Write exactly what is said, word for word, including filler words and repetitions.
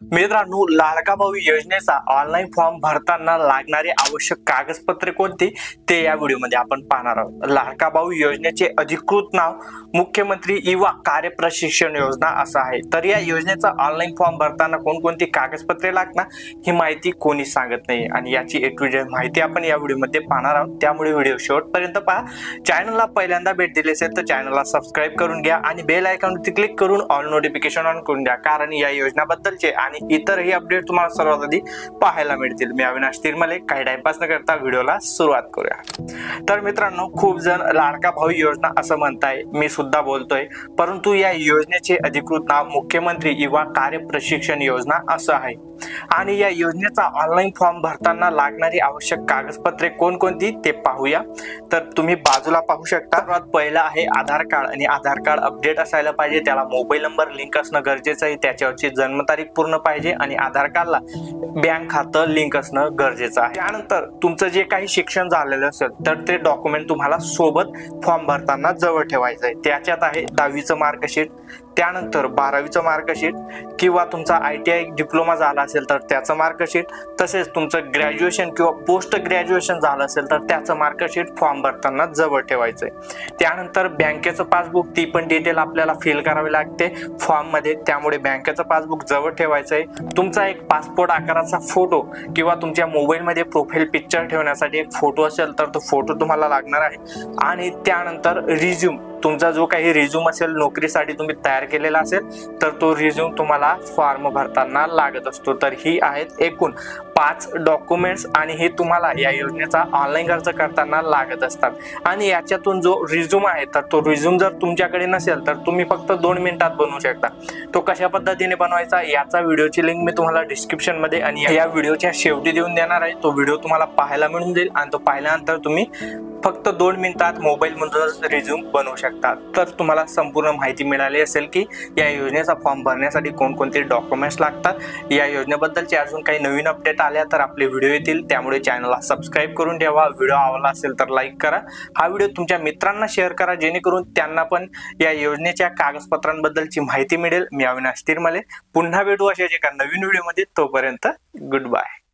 मित्रांनो, लाडका भाऊ योजनेचा ऑनलाईन फॉर्म भरताना लागणारी आवश्यक कागदपत्रे कोणती ते या व्हिडिओमध्ये आपण पाहणार आहोत। लाडका भाऊ योजनेचे अधिकृत नाव मुख्यमंत्री युवा कार्य प्रशिक्षण योजना असं आहे। तर या योजनेचा ऑनलाईन फॉर्म भरताना कोणकोणती कागदपत्रे लागणार ही माहिती कोणी सांगत नाही आणि याची ए टू झेड माहिती आपण या व्हिडिओमध्ये पाहणार आहोत। त्यामुळे व्हिडिओ शेवटपर्यंत पहा। चॅनलला पहिल्यांदा भेट दिली असेल तर चॅनलला सबस्क्राइब करून घ्या आणि बेल आयकॉनवरती क्लिक करून ऑल नोटिफिकेशन ऑन करून द्या, कारण या योजनाबद्दलचे आणि इतरही अपडेट तुम्हाला सर्वात आधी पाहायला मिळतील। मी अविनाश तिरमले, काही टाइमपास न करता व्हिडिओला सुरुवात करूया। तर मित्रांनो, खूप जण लाडका भाऊ योजना असं म्हणताय, मी सुद्धा बोलतोय, परंतु या योजनेचे अधिकृत नाव मुख्यमंत्री युवा कार्य प्रशिक्षण योजना असं आहे। आणि या योजनेचा ऑनलाईन फॉर्म भरताना लागणारी आवश्यक कागदपत्रे कोणकोणती ते पाहूया। तर तुम्ही बाजूला पाहू शकता, सर्वात पहिला आहे आधार कार्ड आणि आधार कार्ड अपडेट असायला पाहिजे, त्याला मोबाईल नंबर लिंक असणं गरजेचं आहे, त्याच्यावरची जन्मतारीख पूर्ण पाहिजे आणि आधार कार्डला बँक खातं लिंक असणं गरजेचं आहे। त्यानंतर तुमचं जे काही शिक्षण झालेलं असेल तर ते डॉक्युमेंट तुम्हाला सोबत फॉर्म भरताना जवळ ठेवायचं आहे। त्याच्यात आहे दहावीचं मार्कशीट, त्यानंतर बारावीचं मार्कशीट किंवा तुमचा आय टी आय डिप्लोमा झाला असेल तर त्याचं मार्कशीट, तसेच तुमचं ग्रॅज्युएशन किंवा पोस्ट ग्रॅज्युएशन झालं असेल तर त्याचं मार्कशीट फॉर्म भरताना जवळ ठेवायचं आहे। त्यानंतर बँकेचं पासबुक, ती पण डिटेल आपल्याला फिल करावी लागते फॉर्म मध्ये, त्यामुळे बँकेचं पासबुक जवळ ठेवायचं आहे। तुमचा एक पासपोर्ट आकाराचा फोटो किंवा तुमच्या मोबाईल मध्ये प्रोफाईल पिक्चर ठेवण्यासाठी एक फोटो असेल तर तो फोटो तुम्हाला लागणार आहे। आणि त्यानंतर रिझ्यूम, तुमचा जो काही रिझ्यूम असेल नोकरीसाठी तुम्ही तयार केलेला असेल तर तो रिझ्यूम तुम्हाला फॉर्म भरताना लागत असतो। तर ही आहेत एकूण पाच डॉक्युमेंट्स आणि हे तुम्हाला या योजनेचा ऑनलाईन अर्ज करताना लागत असतात। आणि याच्यातून जो रिझ्यूम आहे तर तो रिझ्यूम जर तुमच्याकडे नसेल तर तुम्ही फक्त दोन मिनिटात बनवू शकता। तो कशा पद्धतीने बनवायचा याचा व्हिडिओची लिंक मी तुम्हाला डिस्क्रिप्शन मध्ये आणि या व्हिडिओच्या शेवटी देऊन देणार आहे। तो व्हिडिओ तुम्हाला पाहायला मिळून जाईल आणि तो पाहिल्यानंतर तुम्ही फक्त दोन मिनिटात मोबाईल मधून रिझ्यूम बनवू शकता। तर तुम्हाला संपूर्ण माहिती मिळाली असेल की या योजनेचा फॉर्म भरण्यासाठी कोणकोणते डॉक्युमेंट्स लागतात। या योजनेबद्दलचे अजून काही नवीन अपडेट आल्या तर आपले व्हिडिओ येतील, त्यामुळे चॅनलला सबस्क्राइब करून ठेवा। व्हिडिओ आवडला असेल तर लाईक करा, हा व्हिडिओ तुमच्या मित्रांना शेअर करा, जेणेकरून त्यांना पण या योजनेच्या कागदपत्रांबद्दलची माहिती मिळेल। मी अविनाश तिरमले, पुन्हा भेटू अशाच एका नवीन व्हिडिओमध्ये, तोपर्यंत गुड बाय।